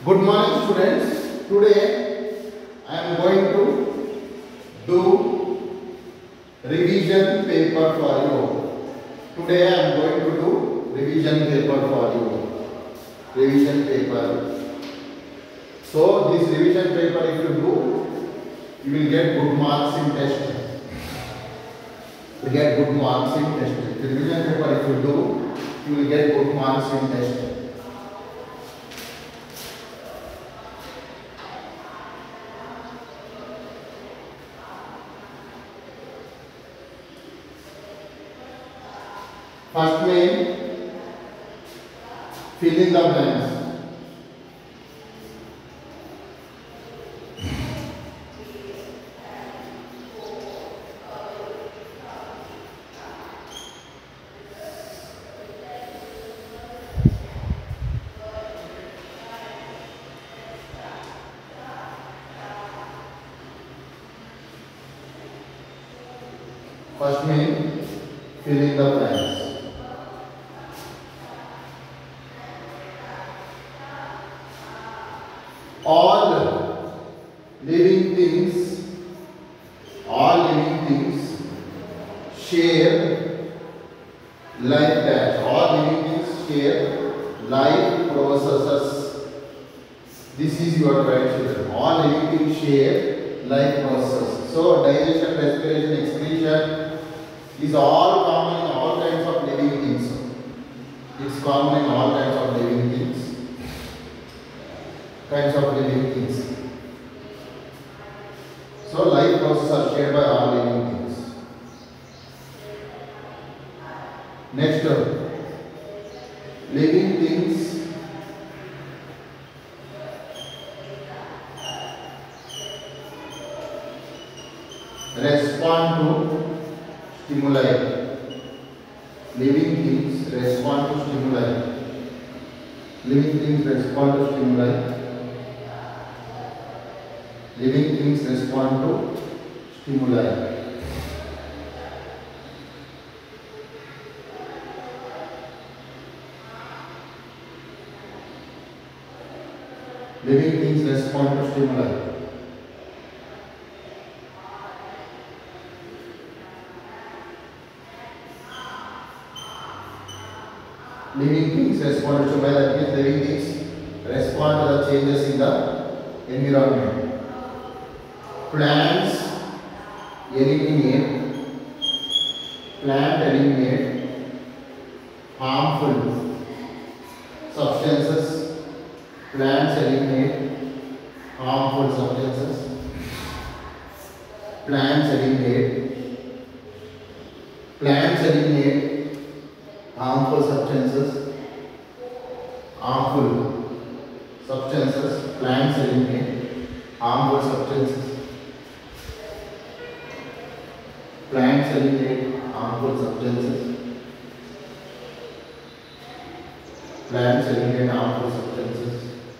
Good morning students. Today I am going to do revision paper for you. Today I am going to do revision paper for you. Revision paper. So this revision paper if you do, you will get good marks in test. You get good marks in test. The revision paper if you do, you will get good marks in test. First main, fill in the blanks. First main, fill in the blanks. All living things share life dash. All living things share life processes. This is your right, children. All living things share life processes. So digestion, respiration, excretion is all common in all kinds of living things. It's common in all kinds of living things. So life processes are shared by all living things. Next, living things respond to stimuli. Living things respond to stimuli. Living things respond to stimuli. Living things respond to stimuli. Living things respond to stimuli. Living things respond to stimuli. That means living things respond to the changes in the environment. Plants eliminate harmful substances. Plants eliminate harmful substances. Plants eliminate harmful substances. Plants eliminate harmful substances. Plants eliminate harmful substances. Plants eliminate harmful substances.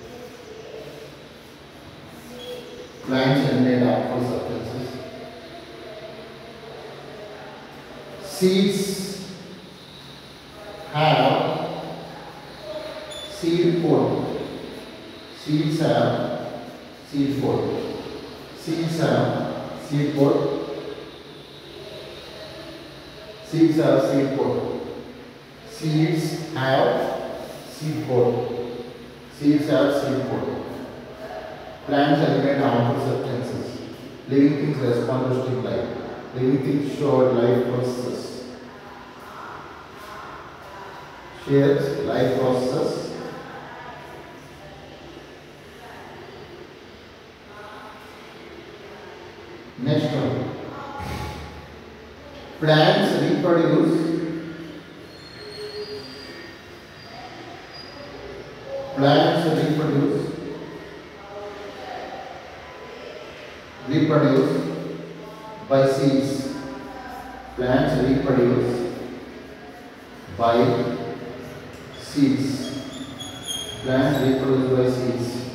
Plants eliminate harmful substances. Seeds have seed pod. Seeds have seed pod. Seeds have seed pod. Seeds have seed pod. Seeds have seed pod. Seeds have seed pod. Plants eliminate harmful substances. Living things respond to stimuli. Living things show life processes. Shares life processes. Next one. Plants reproduce. By seeds. Plants reproduce by seeds. Plants reproduce by seeds.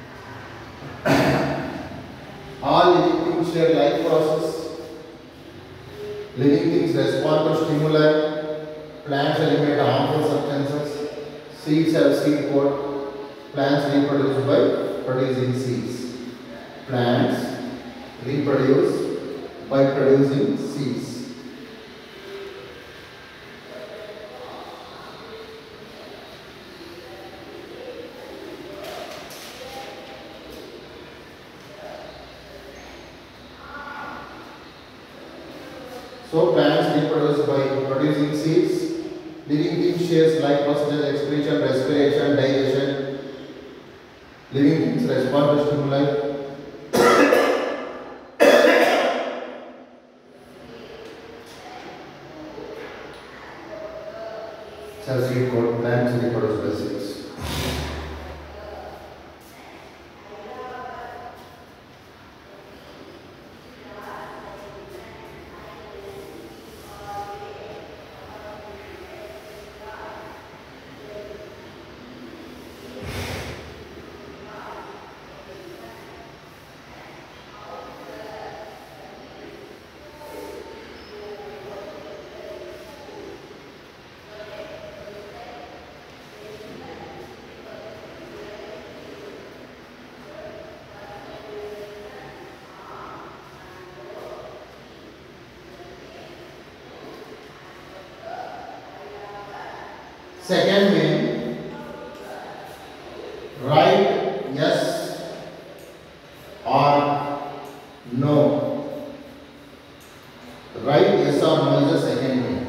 All living things share life process. Living things respond to stimuli. Plants eliminate harmful substances. Seeds have seed pod. Plants reproduce by producing seeds. Plants reproduce by producing seeds. So plants reproduce by producing seeds. Living things shares like procedure, excretion, respiration, digestion. Living things respond to stimuli. Seed called plants reproduce by seeds. Second way, write yes or no. Write yes or no is the second way.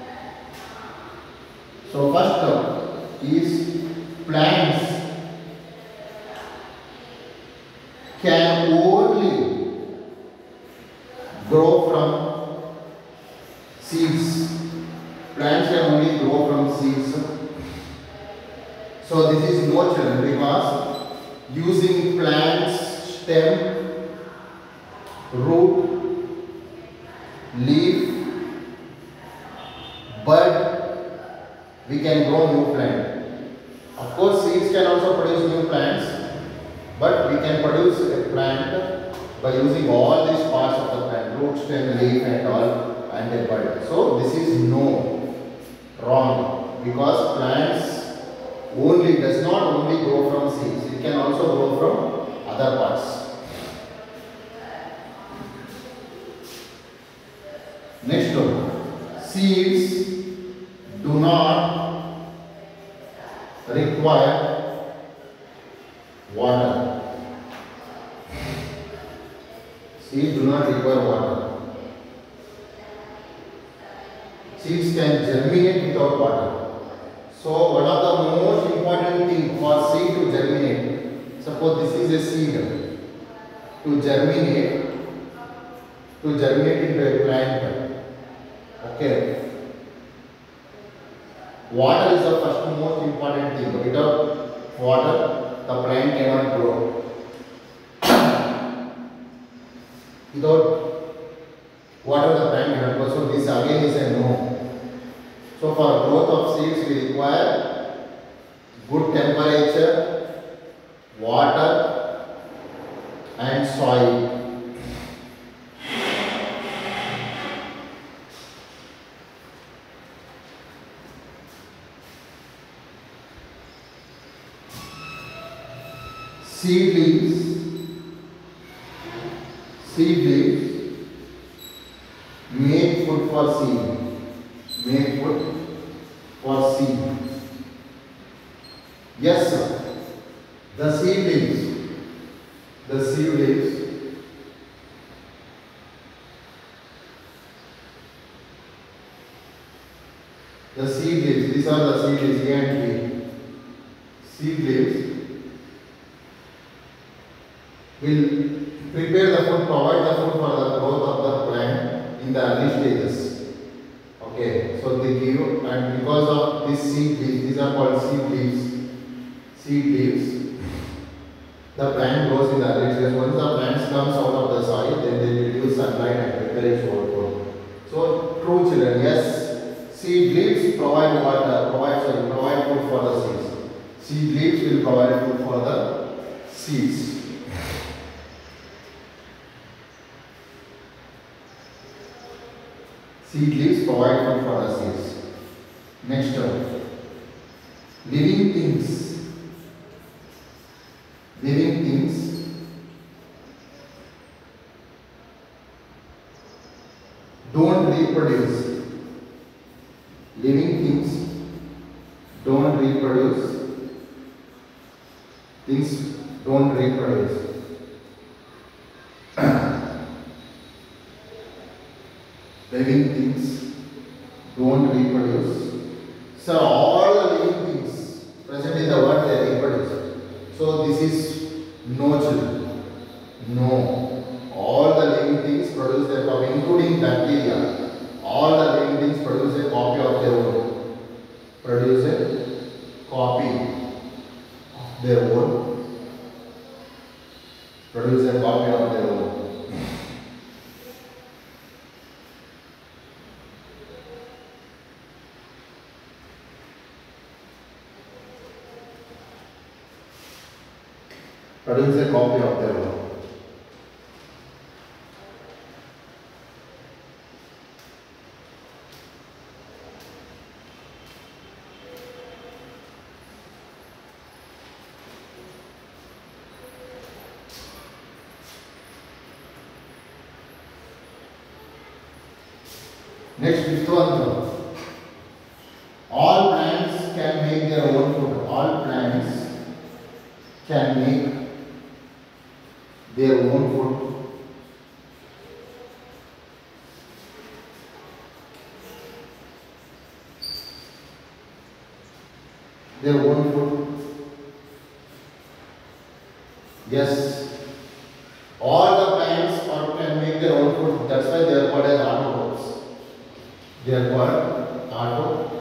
So first is plants can only grow from seeds. Plants can only grow from seeds. So this is no children because using plants, stem, root, leaf, bud, we can grow new plant. Of course, seeds can also produce new plants, but we can produce a plant by using all these parts of the plant, root, stem, leaf and all, and a bud. So this is no, wrong, because plants does not only grow from seeds, it can also grow from other parts. Next one, seeds do not require water. Seeds do not require water. Seeds can germinate without water. So one of the most important thing for seed to germinate, suppose this is a seed, to germinate into a plant. Okay. Water is the first most important thing. Without water, the plant cannot grow. Without water, the plant cannot grow. So this again is a no. So for growth of seeds, we require good temperature, water and soil. Seedlings make food for seed. Make food for seed. Yes, sir. The seedlings, the seedlings these are the seedlings A and B. Seedlings will prepare the food, provide the food for the growth of the plant in the early stages. Okay, so they give, and because of this seed leaves, these are called seed leaves, the plant grows in the early stages. Once the plant comes out of the soil, then they reduce sunlight and prepare its whole growth. So true children, yes, seed leaves provide water, provide food for the seeds. Seed leaves will provide food for the seeds. Seed leaves provide food for the seeds. Next one. Living things don't reproduce. Living things don't reproduce. Things don't reproduce. Living things don't reproduce. So all the living things present in the world they are reproduced. So this is no children. No. All the living things produce their copy, including bacteria. All the living things produce a copy of their own. Produce a copy of their own. Produce a copy of their own. Produce a copy of their own. Next, fifth one. All plants can make their own food. All plants can make their own food. Their own food. Yes. All the plants can make their own food. That's why they are called as autotrophs. They are called autotrophs.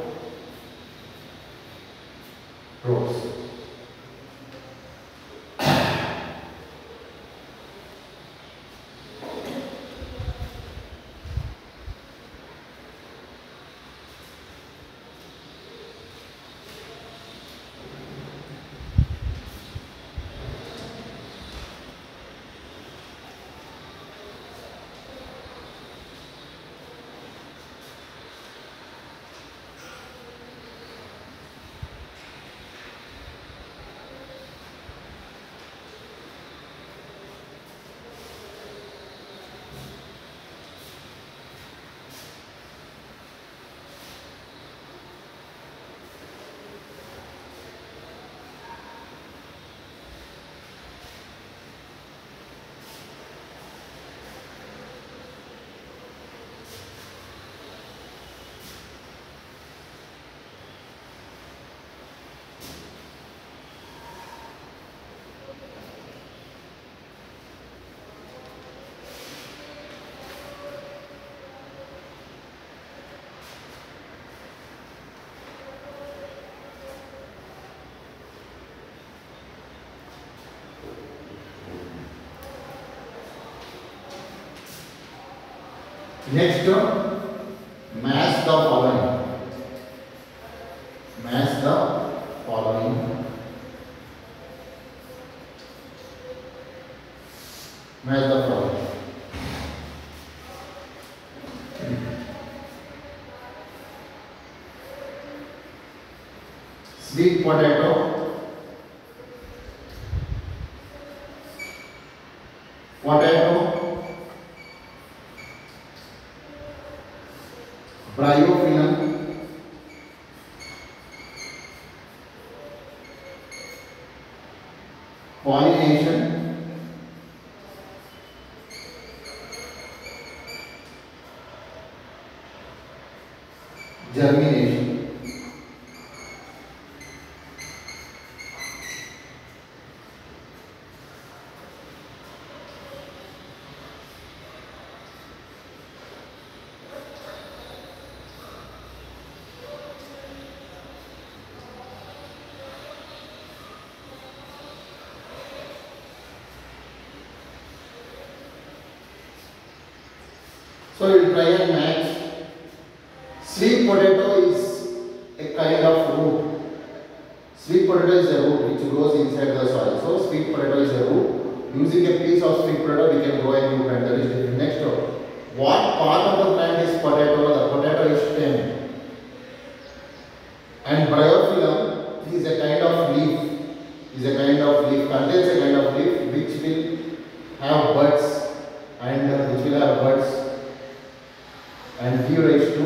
Next, match the following. Match the following. Match the following. Sweet potato, bryophyllum, pollination, germination. So we will try and match. Sweet potato is a kind of root. Sweet potato is a root which grows inside the soil. So sweet potato is a root. Using a piece of sweet potato we can grow a new plant. That is different. Next, what part of the plant is potato? The potato is stem. And bryophyllum is a kind of leaf. Contains a kind of leaf which will have buds and which will have buds. and give rise to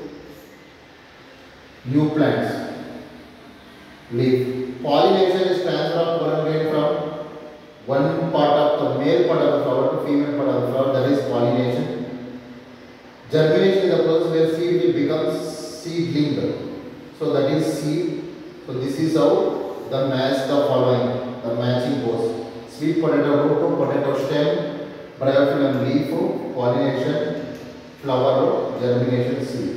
new plants. Leaf. Pollination is transfer of pollen grain from one part of the male part of the flower to female part of the flower, that is pollination. Germination is the process where seed will become seedling. So that is seed. So this is how the match the following, the matching goes. Sweet potato root to potato stem, bryophyllum leaf, pollination, flower, germination, seed.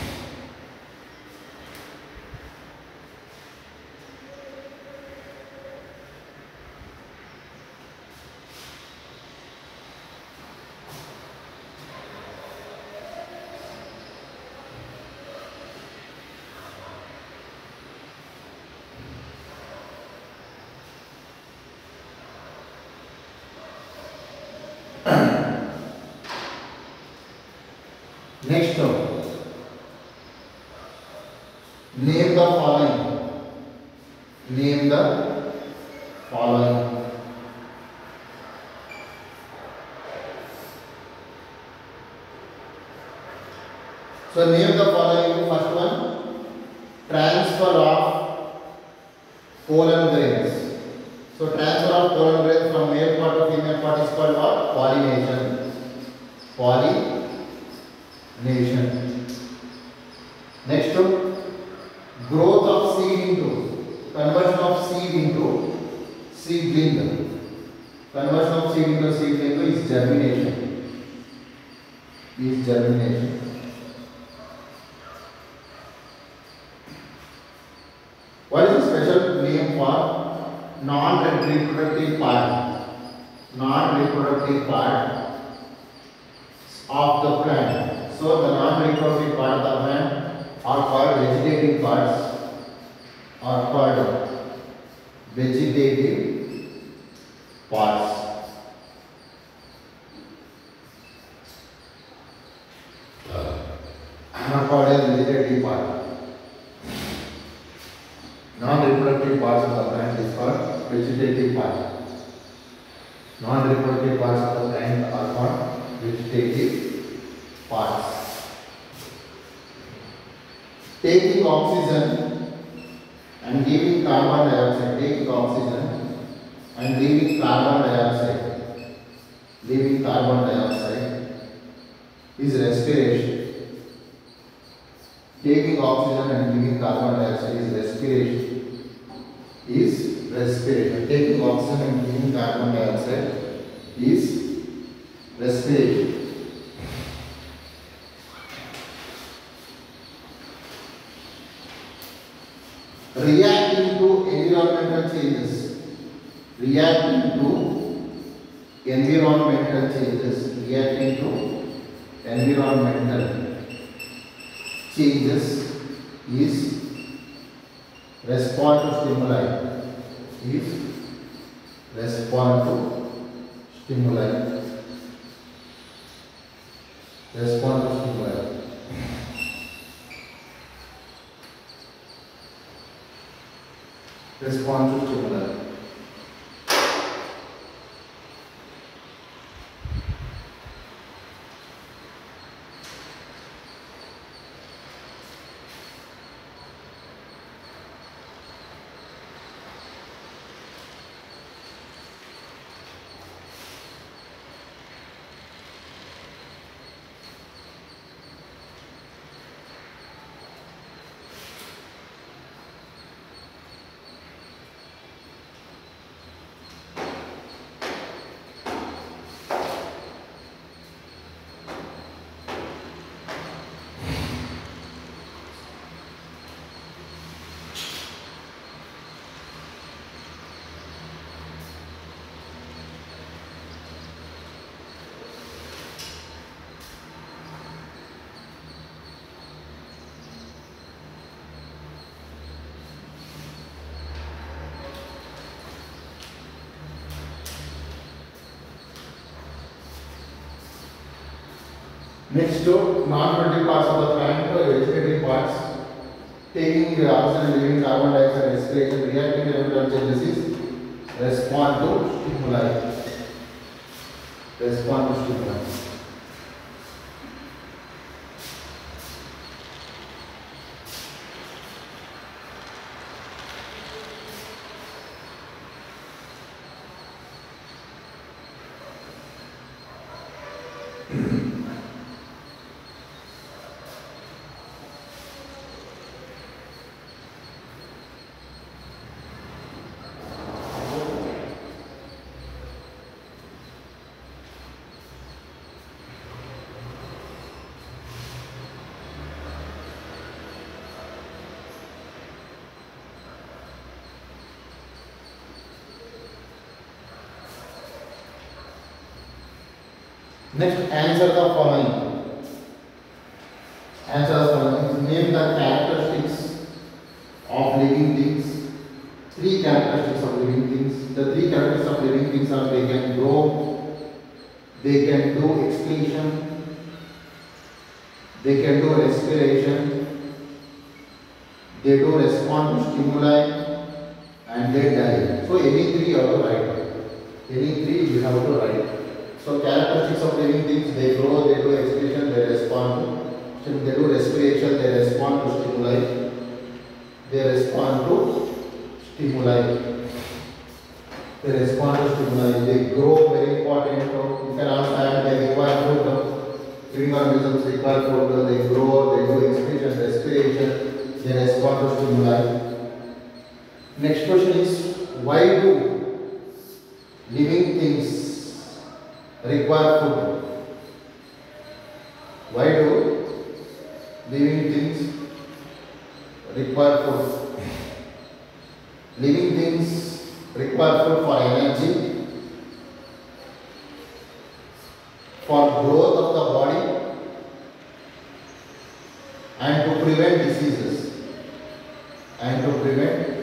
Next one, name the following. Name the following. So name the following. First one, transfer of pollen grains. So transfer of pollen grains from male part to female part is called what? Pollination. Pollination. Next, growth of seed into, conversion of seed into seedling. Conversion of seed into seedling is germination. What is the special name for non-reproductive part? Non-reproductive part of the plant. So the non-reproductive part of the plant are called vegetative parts. Non-reproductive parts of the plant is called vegetative part. Non-reproductive parts of the plant are called vegetative parts. Taking oxygen and giving carbon dioxide. Taking oxygen and leaving carbon dioxide. Leaving carbon dioxide is respiration. Taking oxygen and giving carbon dioxide is respiration. Taking oxygen and giving carbon dioxide is respiration. Reacting to environmental changes. Reacting to environmental changes. Reacting to environmental changes is respond to stimuli. Respond to stimuli. Respond to stimuli. Respond to stimuli. Next to non-productive parts of the plant, vegetative parts, taking the oxygen and leaving carbon dioxide respiration, reacting to environmental changes is respond to stimuli. Respond to stimuli. Next, answer the following. Answer the following. Name the characteristics of living things. Three characteristics of living things. The three characteristics of living things are they can grow, they can do excretion, they can do respiration, they do respond to stimuli, and they die. So any three you have to write. Any three you have to write. So characteristics of living things, they grow, they do excretion, they respond to, they do respiration, they respond to stimuli, they respond to stimuli. They respond to stimuli, they grow, very important. You can understand they require food. Living organisms require food, they grow, they do excretion, respiration, they respond to stimuli. Next question is, why do living things require food? Why do living things require food? Living things require food for energy, for growth of the body, and to prevent diseases. And to prevent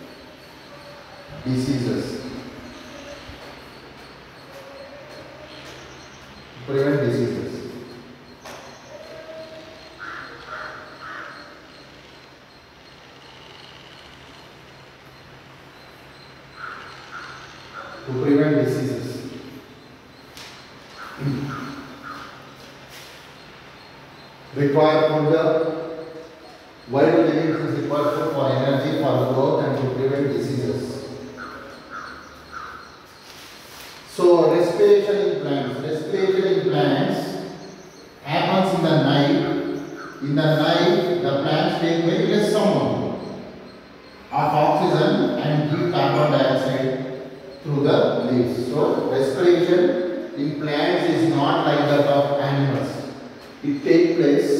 diseases. Prevent diseases. To prevent diseases. Require food. Why do living things require food? For energy, for growth, and to prevent diseases. So respiration in plants. Respiration in plants happens in the night. In the night, the plants take very less amount of oxygen and give carbon dioxide through the leaves. So respiration in plants is not like that of animals. It takes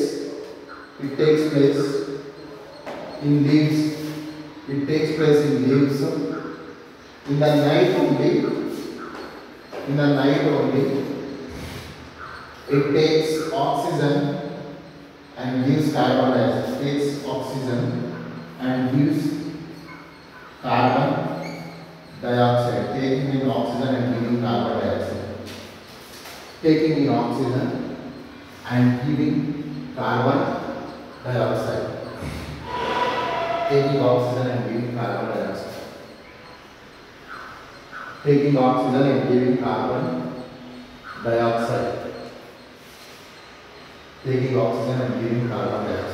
place in leaves. It takes place in leaves. In the night only. In the night only, it takes oxygen and gives carbon dioxide. It takes oxygen and gives carbon dioxide. Taking in oxygen and giving carbon dioxide. Taking in oxygen and giving carbon dioxide. Taking oxygen and giving carbon dioxide. Taking oxygen and giving carbon dioxide. Taking oxygen and giving carbon dioxide.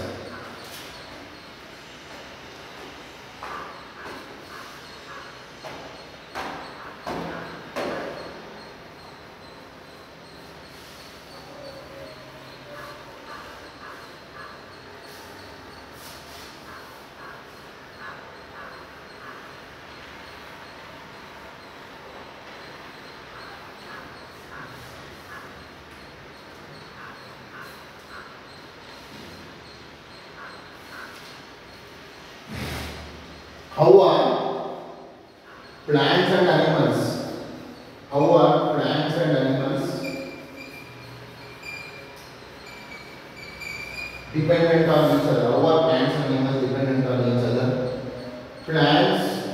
How are plants and animals? How are plants and animals dependent on each other? How are plants and animals dependent on each other? Plants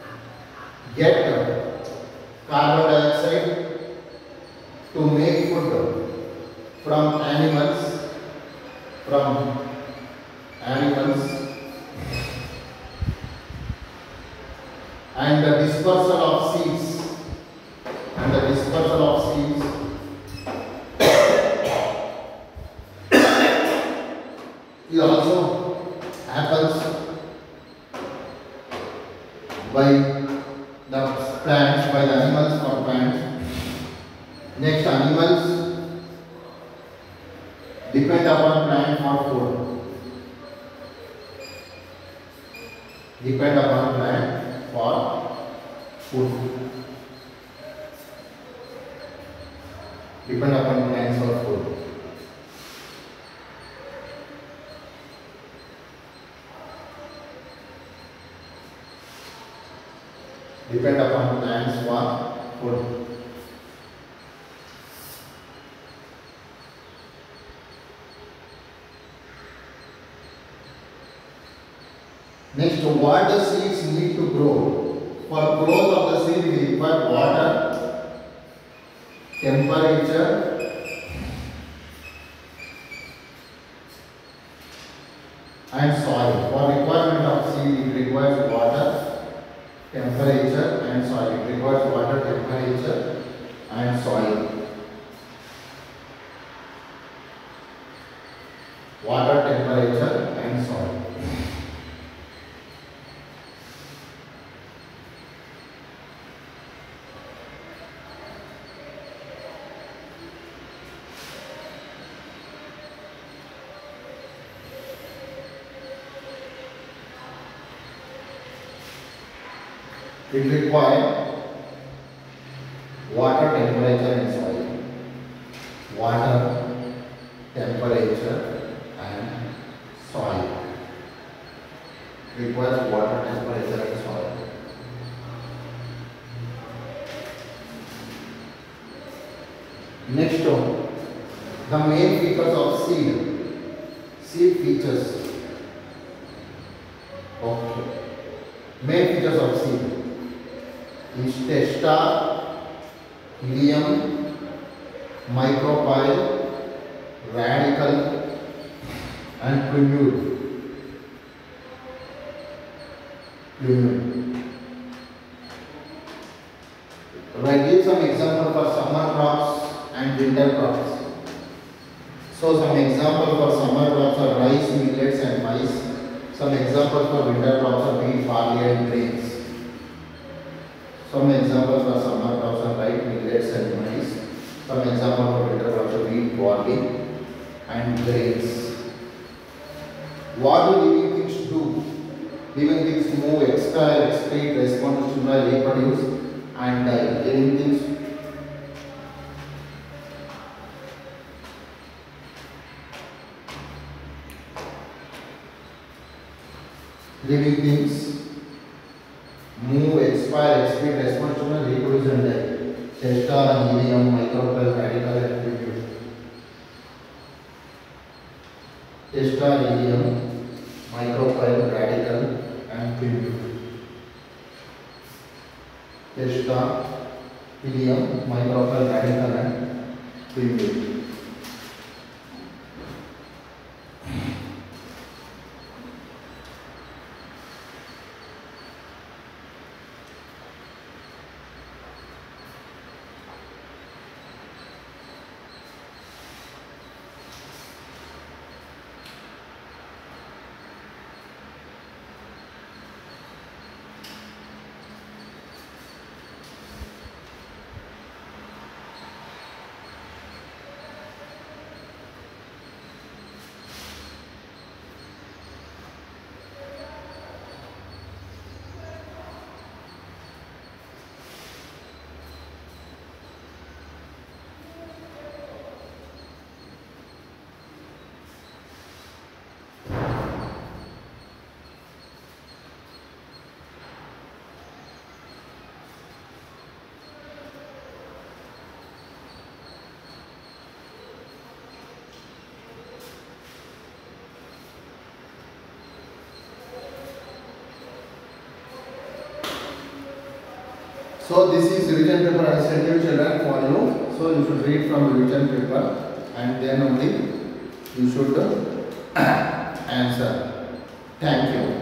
get carbon dioxide to make food from animals. And the dispersal of seeds it also happens by the plants, by the animals or plants. Next, animals depend upon plant for food. Depend upon plant for food. Depend upon plants for food. Depend upon plants for food. Next, what the seeds need to grow? For growth of the seed, we require water, temperature, and soil. For requirement of seed, it requires water, temperature, and soil. It requires water, temperature, and soil. Water, temperature, and soil. It requires water, temperature, and soil. Water, temperature, and soil. It requires water, temperature, and soil. Next one, the main features of seed. Seed features. Okay. Main features of seed is testa, helium, micropyle, radical, and plumule. I give some example for summer crops and winter crops. So some example for summer crops are rice, millets, and maize. Some examples for winter crops are wheat, barley, and grains. Some examples for summer crops are rice, millets, and maize. Some examples for winter crops are wheat, barley, and grains. What do living things do? Living things move, expire, excrete, respond to stimuli, reproduce, and die. Living things move, expire, excrete, respond to stimuli, reproduce, and die. Testa, helium, micropyle, radical, and plumule. Testa, helium, micropyle, radical, and plumule. Testa, helium, micropyle, radical, and plumule. So this is revision paper I sent you children for you. So you should read from revision paper and then only you should answer. Thank you.